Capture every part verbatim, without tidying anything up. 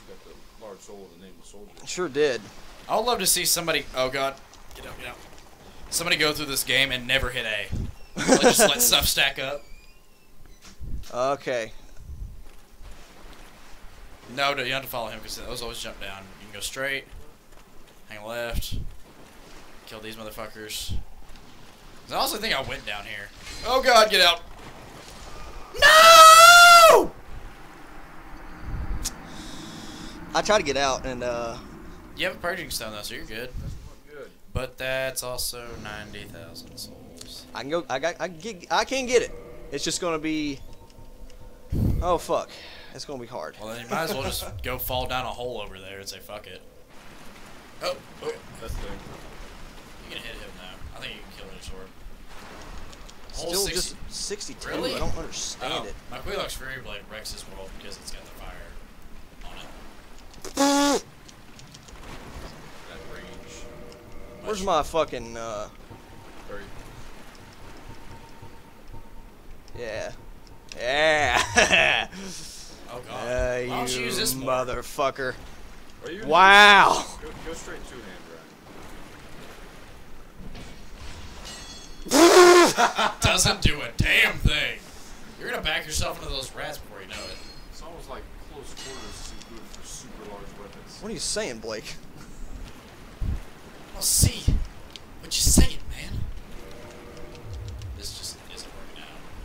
got the large soul of the name of soldier. Sure did. I would love to see somebody. Oh god, get out, get out. Somebody go through this game and never hit A. Like just let stuff stack up. Okay. No, no, you have to follow him because those always jump down. You can go straight, hang left, kill these motherfuckers. I also think I went down here. Oh god, get out! No! I tried to get out and uh. You have a purging stone though, so you're good. Good. But that's also ninety thousand souls. I can go. I got. I can get. I can get it. It's just gonna be. Oh fuck! It's gonna be hard. Well, then you might as well just go fall down a hole over there and say fuck it. Oh, Oh, that's the thing. you can hit him now. I think you can kill his sword. Hole Still sixty. just sixty-two. Really? I don't understand Oh, it. my Queelock's Fury Blade wrecks this world because it's got the fire on it. That range. Where's my fucking uh? Very. Yeah. Yeah. Oh god. Uh, Why you don't you use this more? motherfucker. Are you Wow. Go, go straight two hand, Doesn't do a damn thing. You're gonna back yourself into those rats before you know it. It's almost like close quarters is good for super large weapons. What are you saying, Blake? I'll see. What you saying, man? This just isn't working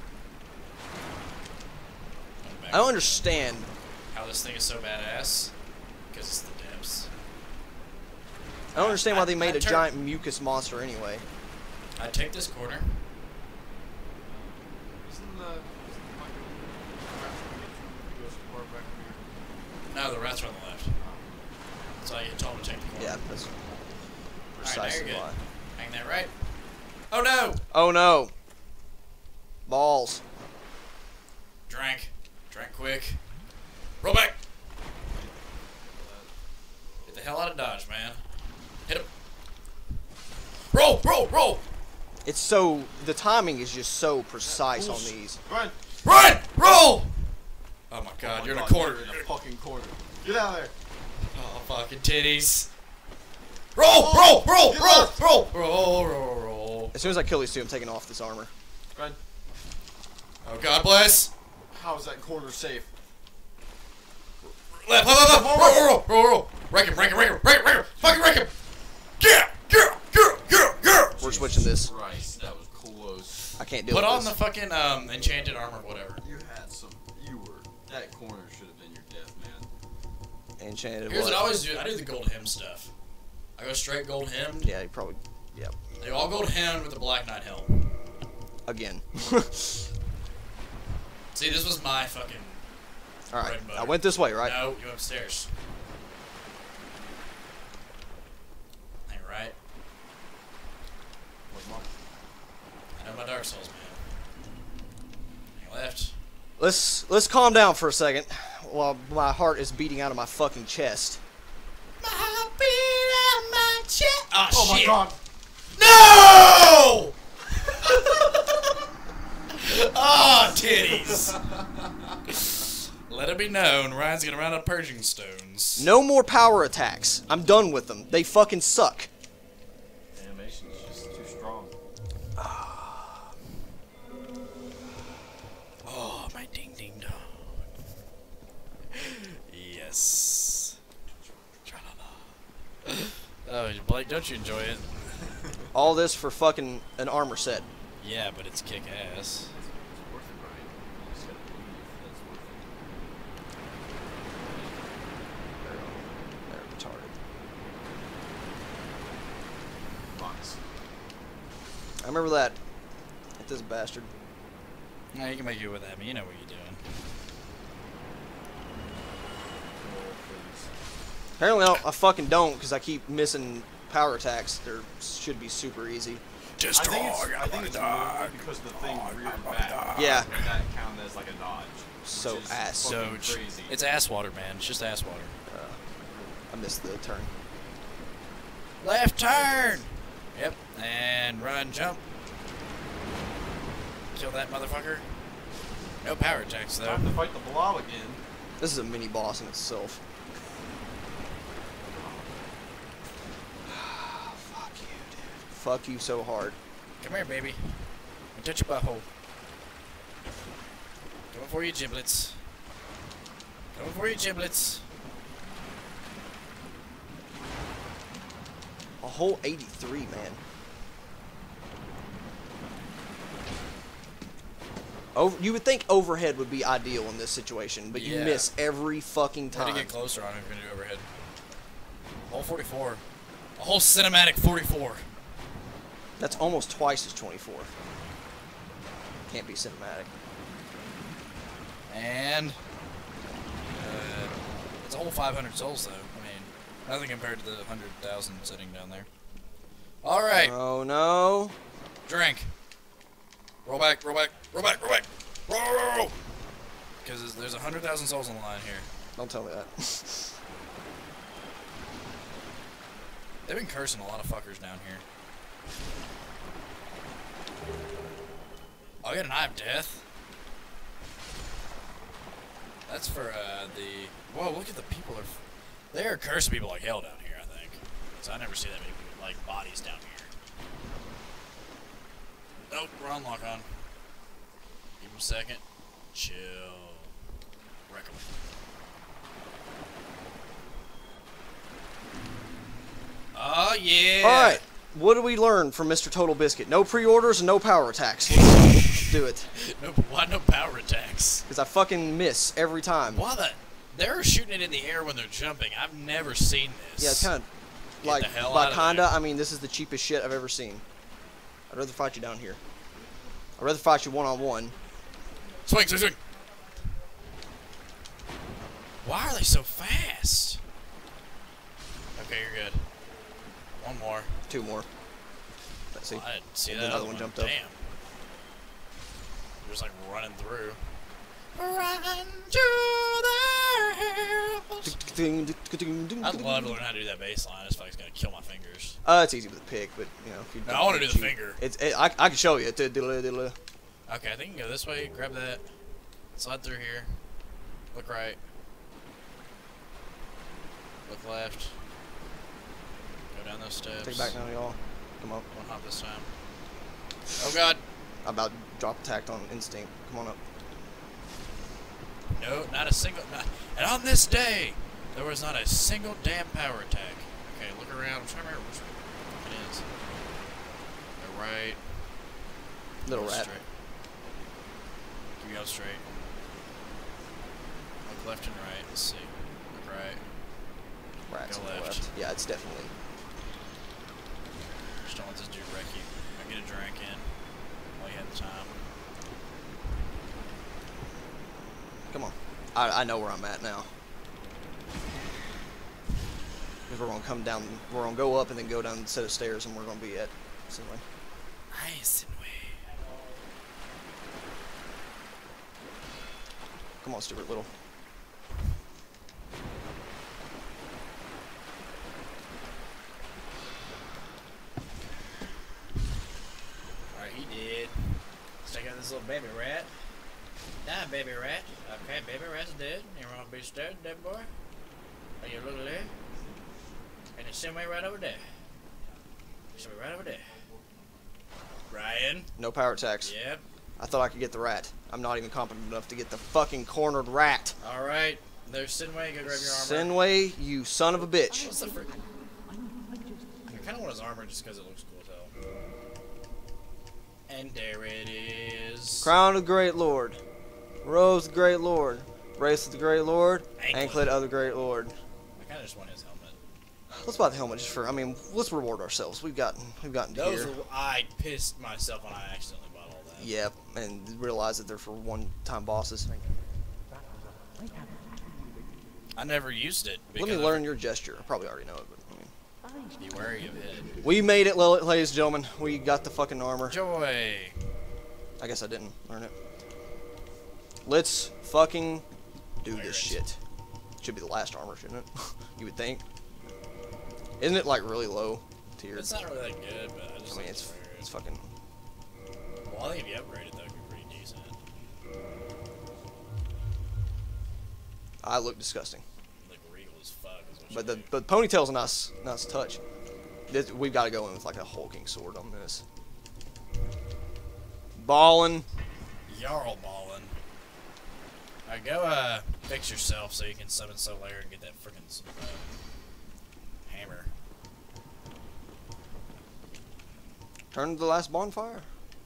out. I don't understand. How this thing is so badass. Because it's the depths. I don't understand why they I- made I a turn- giant mucus monster anyway. I take this corner. Isn't the isn't the fucking rat go so far back here? No, the rats are on the left. So I get told to take the corner. Yeah, that's Alright, now precisely you're good. why. Hang that right. Oh no! Oh no. Balls. Drank. Drank quick. Roll back! Get the hell out of dodge, man. Hit him. Roll! Roll! Roll! It's so the timing is just so precise on these. Run! Run! Roll! Oh my god, Oh my you're in a God, corner. You're in a fucking corner. Get out of there! Oh, fucking titties. Roll! Roll! Roll! Get Roll! out. Roll! Roll! Roll! Roll! As soon as I kill these two, I'm taking off this armor. Run! Oh, God bless. How is that corner safe? Left, left, left, left. Roll, roll, roll, roll, roll. Wreck him, wreck him, wreck him, wreck him, wreck him. Fucking wreck him. Yeah, yeah, yeah, yeah, yeah. We're switching this. Christ, that was close. I can't deal Put with on this. the fucking um enchanted armor, whatever. You had some. You were. That corner should have been your death, man. Enchanted Here's what? what I always do. I do the gold hem stuff. I go straight gold hemmed. Yeah, you probably. Yeah. They all gold hemmed with the Black Knight helm. Again. See, this was my fucking. All right. bread and butter. I went this way, right? No, you upstairs. Hang right. What's mine? I know my Dark Souls, man. Hang left. Let's let's calm down for a second while my heart is beating out of my fucking chest. My heart beat out my chest. Oh, Oh my shit. god! No! Oh, titties. Let it be known, Ryan's gonna run out of purging stones. No more power attacks. I'm done with them. They fucking suck. Animation is just too strong. Oh, my ding ding dong. Yes. Tra-la-la. Oh, Blake, don't you enjoy it? All this for fucking an armor set. Yeah, but it's kick ass. It's worth it, Ryan. You just gotta believe that's worth it. They're retarded. Box. I remember that. Hit this bastard. No, you can make it with that, but you know what you're doing. Roll, please. Apparently I, I fucking don't because I keep missing power attacks. They should be super easy. I think it's, I think it's more because the thing reared back. Yeah. And that counted as like a dodge. So which is ass. So fucking crazy. it's ass water, man. It's just ass water. Uh, I missed the turn. Left turn. Yep. And run, jump. Kill that motherfucker. No power attacks though. Time to fight the blob again. This is a mini boss in itself. fuck you so hard. Come here, baby. Let me touch your butthole. Coming for you, giblets. Coming for you, giblets. A whole eighty-three, man. Over, you would think overhead would be ideal in this situation, but you Yeah. miss every fucking Try time. to get closer on him if you're gonna do overhead. A whole forty-four. A whole cinematic forty-four. That's almost twice as twenty-four. Can't be cinematic. And uh, it's a whole five hundred souls, though. I mean, nothing compared to the one hundred thousand sitting down there. All right. Oh no. Drink. Roll back, roll back, roll back, roll back. Roll, roll, roll. Because there's, there's one hundred thousand souls on the line here. Don't tell me that. They've been cursing a lot of fuckers down here. Oh, I got an Eye of Death. That's for uh, the... Whoa, look at the people. Are, they are cursing people like hell down here, I think. So I never see that many people, like bodies down here. Nope, we're on lock on. Give him a second. Chill. Wreck him. Oh, yeah. Alright. What do we learn from Mister Total Biscuit? No pre-orders and no power attacks. Let's do it. No, why no power attacks? Because I fucking miss every time. Why the... They're shooting it in the air when they're jumping. I've never seen this. Yeah, it's kind of... Get Like, the hell by out of kinda, there. I mean, this is the cheapest shit I've ever seen. I'd rather fight you down here. I'd rather fight you one-on-one. Swing, swing, swing. Why are they so fast? Okay, you're good. One more. Two more. Let's see. Oh, I didn't see And that another other one one. jumped up. Damn. Just like running through. Run to the hills. I'd love to learn how to do that bass line. This fucker's gonna kill my fingers. Uh, it's easy with a pick, but, you know, if you No, I want to do the you- finger. It's, it, I, I can show you. Diddle, diddle. Okay, I think you can go this way. Grab that. Slide through here. Look right. Look left. Go down those steps. Take it back now, y'all. Come up. One hop this time. Oh god. I'm about to drop attacked on instinct. Come on up. No, not a single. Not, and on this day, there was not a single damn power attack. Okay, look around. I'm trying to remember which one it is. Go right. Little Go rat. Straight. Keep going straight. Look left and right. Let's see. Look right. Rats Go on the left. left. Yeah, it's definitely. Just don't let this dude wreck you. I get a drink in while you have the time. Come on. I, I know where I'm at now. Because we're going to come down, we're going to go up and then go down the set of stairs and we're going to be at Sinway. Nice and way. Come on, Stuart Little. Alright, he did. Let's check out this little baby rat. Nah, baby rat. Okay, baby rat's dead. You want to be stirred, dead boy? Are you looking there? And it's somewhere right over there. Somewhere right over there. Ryan. No power attacks. Yep. I thought I could get the rat. I'm not even competent enough to get the fucking cornered rat. Alright. There's Sinway. Go grab your armor. Sinway, you son of a bitch. What's the frick? I kind of want his armor just because it looks cool as hell. And there it is. Crown of the Great Lord. Rose of the Great Lord. Brace of the Great Lord. Anklet. Anklet of the Great Lord. I kind of just want his helmet. Let's buy the helmet just for, I mean, let's reward ourselves. We've gotten, we've gotten to Those here. were, I pissed myself when I accidentally bought all that. Yep, and realize that they're for one-time bosses. I never used it. Let me because learn your gesture. I probably already know it, but I mean. Be wary of it. We made it, ladies and gentlemen. We got the fucking armor. Joy. I guess I didn't learn it. Let's fucking do Wear this it. shit. Should be the last armor, shouldn't it? You would think. Isn't it like really low tier? It's not really that good, but I just I mean, like it's to wear it. it's fucking. Well, I think if you upgrade it, that would be pretty decent. I look disgusting, Like regal as fuck. Is what but you the do. but ponytail's a nice nice touch. This, we've got to go in with like a hulking sword on this. Ballin'. Jarl ballin'. Alright, go uh, fix yourself so you can summon Solaire and get that freaking uh, hammer. Turn to the last bonfire.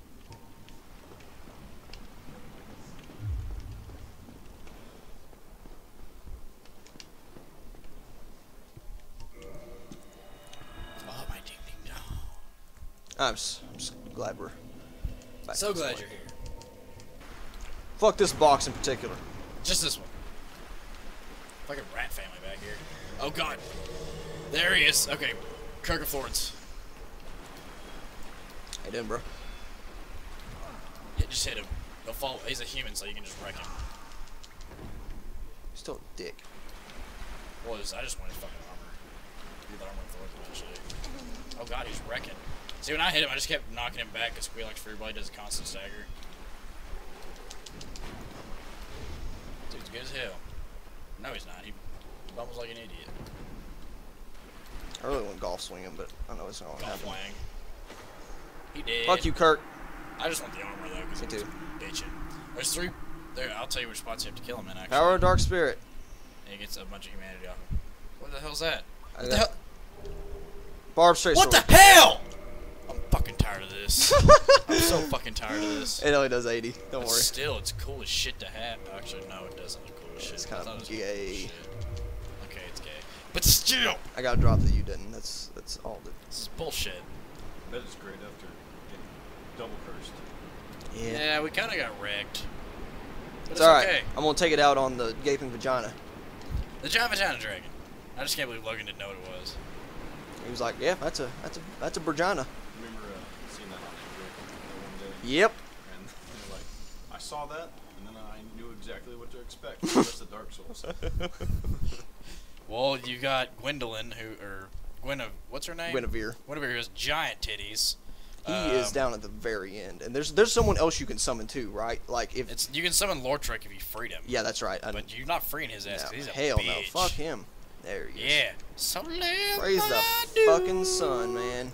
Oh, my ding ding dong. I'm just, I'm just glad we're back So to this glad point. you're here. Fuck this box in particular. Just this one. Fucking rat family back here. Oh god. There he is. Okay. Kirk of Florence. Hey, doing, bro? Hit, just hit him. He'll fall. He's a human, so you can just wreck him. Still a dick. Well, I just want his fucking armor. Dude, the armor of Florence eventually. Oh god, he's wrecking. See, when I hit him, I just kept knocking him back because Squealix Free Blade does a constant stagger. Dude's good as hell. No, he's not. He bumbles like an idiot. I really want golf swing him, but I know it's not gonna Golf happen. wang. He did. Fuck you, Kirk. I just want the armor though, because Me it's too. bitchin'. There's three. There, I'll tell you which spots you have to kill him in. Actually, Power of Dark Spirit. and he gets a bunch of humanity off him. What the hell's that? I What the got- hell? Barb straight What sword. the hell? I'm fucking tired of this. I'm so fucking tired of this. It only does eighty. Don't But worry. still, it's cool as shit to have. Actually, no, it doesn't look cool as shit. It's I kinda thought it was cool gay. as shit. Okay, it's gay. But still, I got a drop that you didn't. That's that's all that. it's bullshit. That is great after getting double cursed. Yeah. Yeah, we kind of got wrecked. But It's it's alright. okay. I'm gonna take it out on the gaping vagina. The giant vagina dragon. I just can't believe Logan didn't know what it was. He was like, "Yeah, that's a that's a that's a vagina." Remember uh, seeing that on Android that one day? Yep. And you're like, I saw that, and then I knew exactly what to expect. That's the Dark Souls. Well, you got Gwendolyn, who, or Gwen, what's her name? Guinevere. Guinevere, who has giant titties. He Um, is down at the very end, and there's there's someone else you can summon too, right? Like if It's you can summon Lortrick if you freed him. yeah, that's right. I, But you're not freeing his ass. 'Cause no, he's a hell no, bitch. fuck him. There he is. Yeah. So live Praise the I do. fucking sun, man.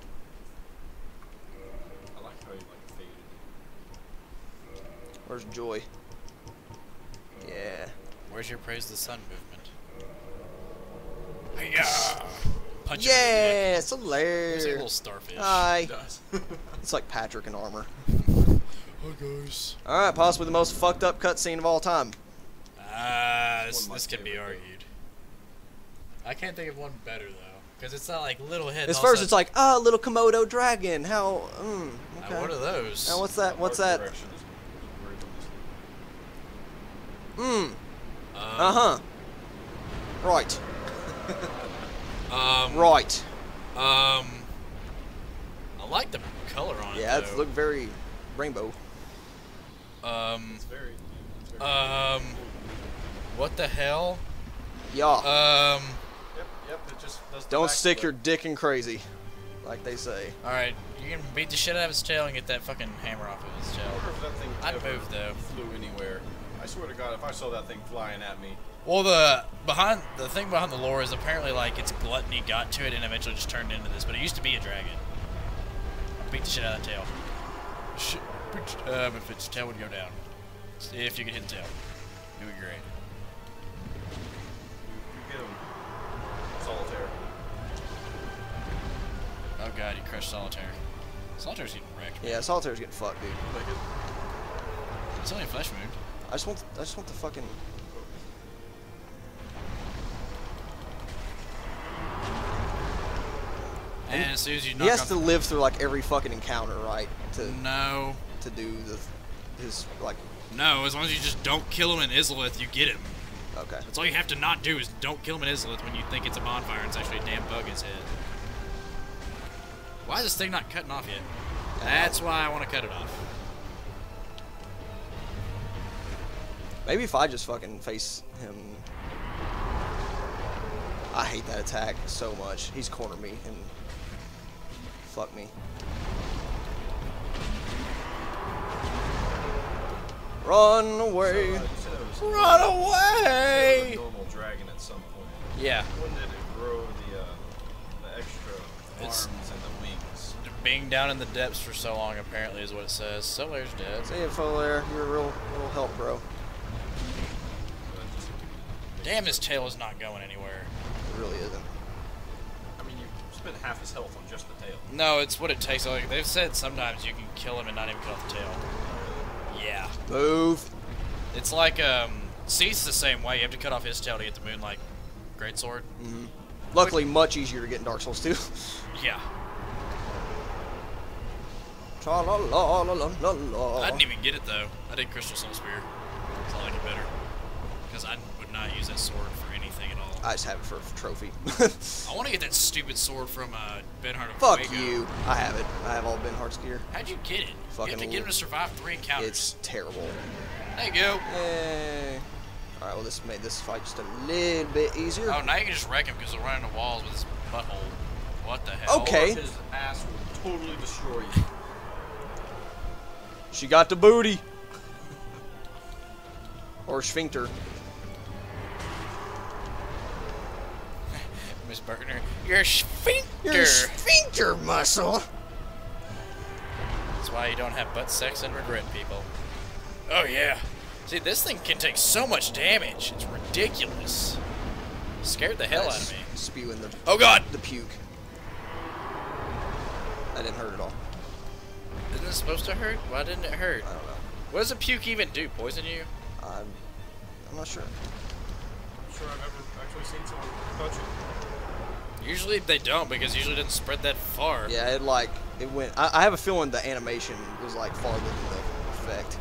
I like how you like faded. Where's Joy? Yeah. Where's your praise the sun movement? Yeah. Punch him Yeah, it's in the look. There's a hilarious. little starfish. Hi. It does. It's like Patrick in armor. Hi guys. All right, possibly the most fucked up cutscene of all time. Ah, this, One of my this can be favorite. argued. I can't think of one better though, because it's not like little head. At first, it's like, ah, little Komodo dragon. How? Mm, okay. What are those? Now what's that? What's Art that? direction is where it was. Mm. Um, Uh huh. Right. Um. Right. Um. I like the color on it. Yeah, though. it's look very rainbow. Um. It's very. It's very Um. What the hell? Yeah. Um. Yep, yep. It just does the Don't back stick flip. your dick in crazy, like they say. All right, you can beat the shit out of his tail and get that fucking hammer off of his I tail. wonder if that thing I'd ever move though. flew anywhere. I swear to God, if I saw that thing flying at me, Well, the behind the thing behind the lore is apparently like its gluttony got to it and eventually just turned into this. But it used to be a dragon. Beat the shit out of that tail. Shit. Um, if its tail would go down, see if you could hit the tail, it would be great. you, you get him solitaire. Oh god, he crushed Solitaire. Solitaire's getting wrecked. Yeah, Solitaire's getting fucked, dude. Like it, It's only a flesh wound. I just want, I just want the fucking. And as soon as you knock He has off to live through like every fucking encounter, right? To No. to do the his like. No, as long as you just don't kill him in Izalith, you get him. Okay. That's all you have to not do is don't kill him in Izalith when you think it's a bonfire and it's actually a damn bug in his head. Why is this thing not cutting off yet? That's why I want to cut it off. Maybe if I just fucking face him. I hate that attack so much. He's cornered me and fuck me. Run away. So, uh, you said it was Run a away. normal dragon at some point. Yeah. When did it grow the uh, the extra It's- arms and the wings. Being down in the depths for so long, apparently, is what it says. Solar's dead. See it, Folair. You're a real, real help, bro. Damn, his tail is not going anywhere. It really isn't. I mean, you spent half his health on just the tail. No, it's what it takes. Like they've said, sometimes you can kill him and not even cut off the tail. Yeah. Move. It's like um, Cease the same way. You have to cut off his tail to get the Moonlight Greatsword. Mm-hmm. Luckily, much easier to get in Dark Souls two. Yeah. Tra la la la la la la. I didn't even get it though. I did Crystal Soul Spear. So I like it better. Because I would not use that sword for anything at all. I just have it for a trophy. I want to get that stupid sword from uh, Ben Hart of Fuck Fuego. you. I have it. I have all Ben Hart's gear. How'd you get it? Fucking you have to get him to survive three encounters. It's terrible. There you go. Yay. Alright, well, this made this fight just a little bit easier. Oh, now you can just wreck him because they're running into walls with his butthole. What the hell? Okay. All of his ass will totally destroy you. She got the booty. Or sphincter. Miss Bergner, your sphincter. Your sphincter muscle. That's why you don't have butt sex and regret, people. Oh, yeah. See, this thing can take so much damage. It's ridiculous. Scared the hell out of me. Spewing the, Oh, God. the puke. That didn't hurt at all. Isn't it supposed to hurt? Why didn't it hurt? I don't know. What does a puke even do? Poison you? I'm, I'm not sure. I'm sure I've ever actually seen someone touch it. Usually they don't, because usually it doesn't spread that far. Yeah, it like, it went, I, I have a feeling the animation was like farther than the effect.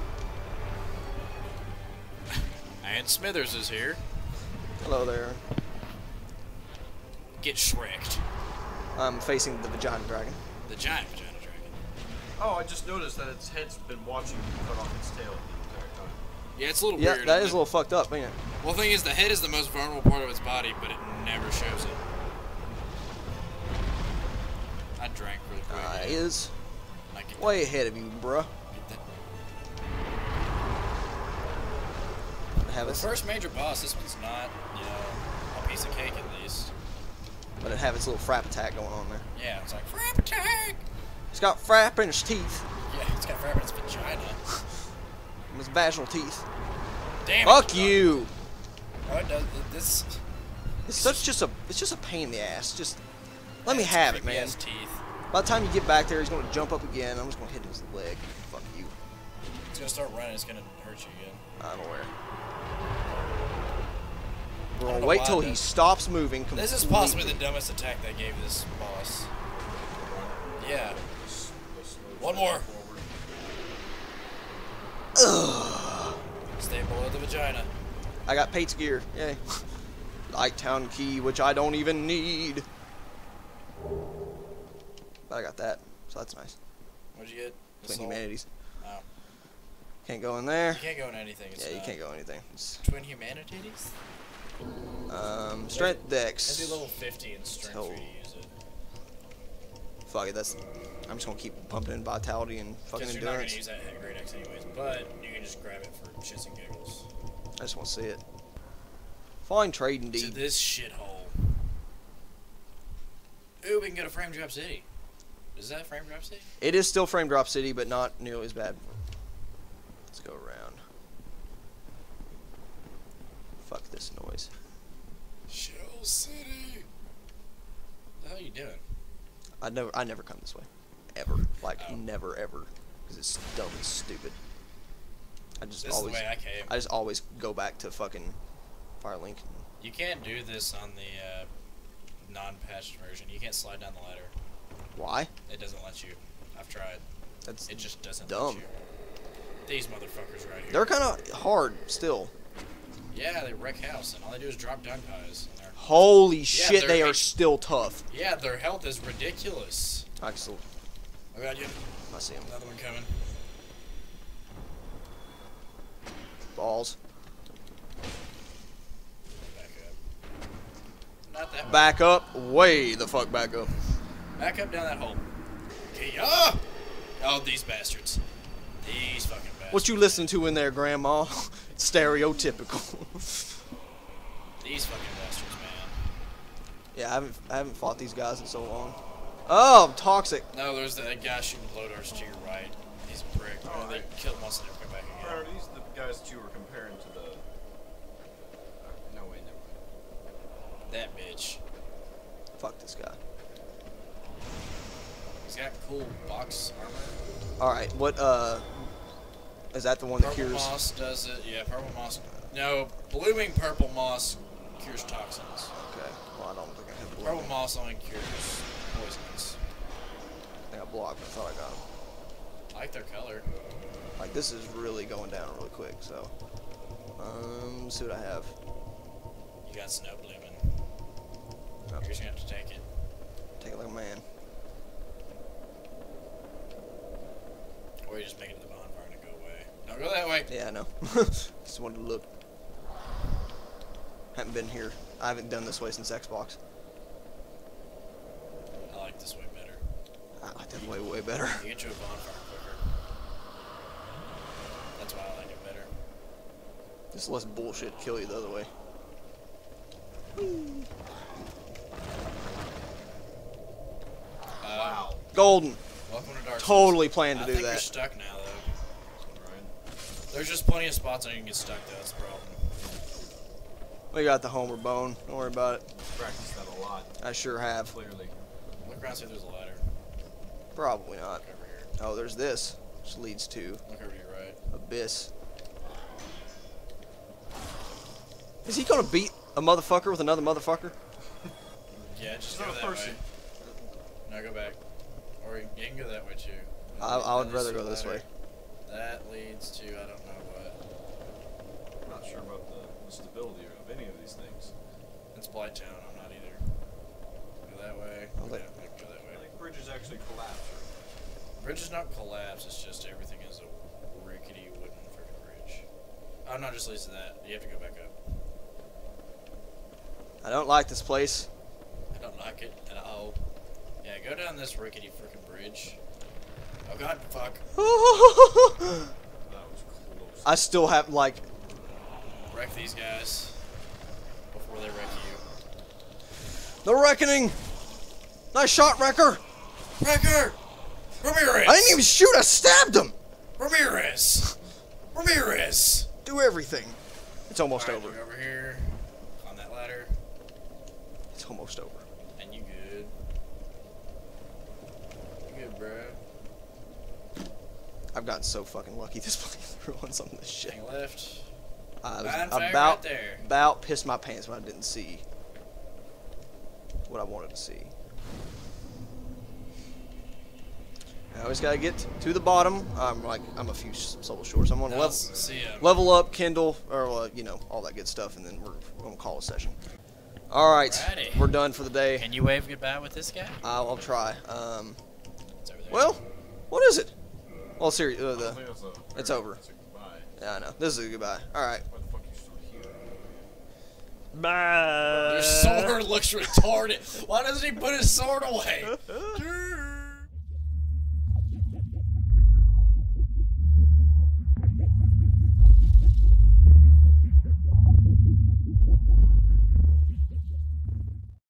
And Smithers is here. Hello there. Get shreked. I'm facing the vagina dragon. The giant vagina dragon. Oh, I just noticed that its head's been watching you cut off its tail the entire time. Yeah, it's a little Yeah, weird. that isn't is a it? little fucked up, ain't it? Well, the thing is, the head is the most vulnerable part of its body, but it never shows it. I drank really quick. Uh, it is I get way ahead of you, bruh. Get that. Have The its, first major boss, this one's not, you know, a piece of cake at least. but it have its little frap attack going on there. Yeah, it's like, frap attack! It's got frap in its teeth. Yeah, it's got frap in its vagina. Its vaginal teeth. Damn Fuck it. you! Oh, it does, this... It's such just a, it's just a pain in the ass. Just let me it's have it, creepy man. ass teeth. By the time you get back there, he's gonna jump up again. I'm just gonna hit his leg. Fuck you. It's gonna start running, it's gonna hurt you again. I'm aware. I We're don't gonna know wait why till that- he stops moving completely. This is possibly the dumbest attack they gave this boss. Yeah. This- this slows One it more. forward. Ugh. Stay below the vagina. I got Pate's gear. Yay. Light Town key, which I don't even need. But I got that, so that's nice. What'd you get? The Twin soul? Humanities. Oh. Can't go in there. You can't go in anything. It's Yeah, you not. can't go anything. It's, Twin Humanities? um, strength dex. It'd be level fifty in strength So- for you to use it. Fuck it, that's. I'm just gonna keep pumping in vitality and fucking Because you're not gonna endurance. use that great X anyways, but you can just grab it for shits and giggles. I just want to see it. Fine trade To indeed. this shithole. Ooh, we can go to Frame Drop City. Is that Frame Drop City? It is still Frame Drop City, but not nearly as bad. Let's go around. Fuck this noise. Shell City. What the hell are you doing? I never, I never come this way, ever. Like Oh. never ever, because it's dumb and stupid. I just This always, is the way I came. I just always go back to fucking Firelink. You can't do this on the uh, non-patched version. You can't slide down the ladder. Why? It doesn't let you. I've tried. That's It just doesn't dumb. let you. These motherfuckers right here. They're kind of hard still. Yeah, they wreck house, and all they do is drop dung pies. And they're, Holy shit, they're they are H- still tough. yeah, their health is ridiculous. I can still, I got you. I see them. Another one coming. Balls. Back up. Not that way. Back up, way the fuck back up. Back up down that hole. Okay, ah! Oh, these bastards. These fucking bastards. What you listen to in there, Grandma? Stereotypical. These fucking bastards, man. Yeah, I haven't, I haven't fought these guys in so long. Oh, toxic. No, there's that guy shooting load arts to your right. He's a prick. Oh, they I- killed him once and never come back Are again. these the guys that you were comparing to the? Uh, no way, never mind. That bitch. Fuck this guy. He's got cool box armor. All right, what uh, is that the one that Purple cures? moss does it. Yeah, purple moss. No, blooming purple moss cures toxins. Okay, well I don't think I have Purple blood. moss only cures poisons. I got blocked. I thought I got him. I like their color. Like this is really going down really quick. So, um, let's see what I have. You got snow blooming. Oh, You're just gonna have to take it. take it like a man. Or you just make it to the bonfire and it go away. No, go that way. Yeah, I know. Just wanted to look. Haven't been here. I haven't done this way since Xbox. I like this way better. I like that way way better. You get to a bonfire quicker. That's why I like it better. Just less bullshit kill you the other way. Uh, Wow. Golden. Welcome to Dark Souls. Totally plan to I do think you're that. stuck now, though. Right. There's just plenty of spots on you can get stuck, though. That's the problem. We got the Homer bone. Don't worry about it. Practiced that a lot. I sure have. Clearly. Look around, see if there's a ladder. Probably not. Look over here. Oh, there's this, which leads to Look over to your right. Abyss. Is he gonna beat a motherfucker with another motherfucker? Yeah, just It's go not a that person. way. No, go back. Or you you can go that way, too. I, I would That rather leads to go a this way. ladder. That leads to, I don't know what. I'm not sure about the, the stability of any of these things. It's Blighttown, I'm not either. Go that way. Oh, Go they- that way. Go that I way. think bridges actually collapse. Bridge is not collapse, it's just everything is a rickety wooden freaking bridge. Oh, no, just leads to that. You have to go back up. I don't like this place. I don't like it at all. Yeah, go down this rickety freaking bridge. Oh god, fuck. That was close. I still have like. Wreck these guys before they wreck you. The Reckoning! Nice shot, Wrecker! Wrecker! Ramirez! I didn't even shoot, I stabbed him! Ramirez! Ramirez! Do everything. It's almost Alright, over. go over here. On that ladder. It's almost over. And you good. You good, bro. I've gotten so fucking lucky this playthrough on some of this shit. Hang left. I was Nine fire about, right there. about pissed my pants when I didn't see what I wanted to see. I always gotta get to the bottom. I'm like, I'm a few souls short, so I'm gonna Now, level, see ya. level up, Kindle, or uh, you know, all that good stuff, and then we're, we're gonna call a session. All right, Alrighty. we're done for the day. Can you wave goodbye with this guy? I'll, I'll try. Um, It's over there. well, what is it? Well, seriously, uh, I the, don't think that's a, it's over. That's a goodbye. yeah, I know. This is a goodbye. All right. Why the fuck are you still here? Bye. Your sword looks retarded. Why doesn't he put his sword away? Dude.